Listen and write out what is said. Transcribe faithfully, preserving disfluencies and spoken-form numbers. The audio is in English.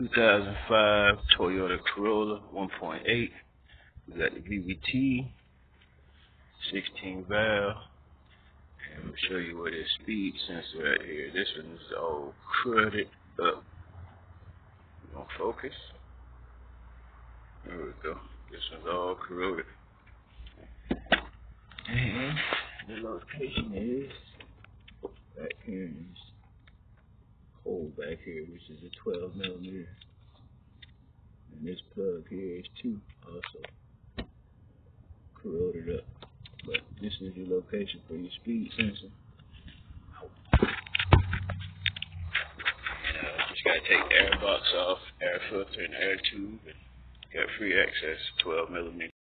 two thousand five Toyota Corolla one point eight. We got the V V T, sixteen valve, and we'll show you where this speed sensor right here. This one's all cruddy up. We're gonna focus. There we go. This one's all corroded. And the location is back here in this hole back here, which is a twelve millimeter. And this plug here is too also corroded up. But this is your location for your speed sensor. And uh, just gotta take the air box off, air filter and air tube, and got free access, twelve millimeter.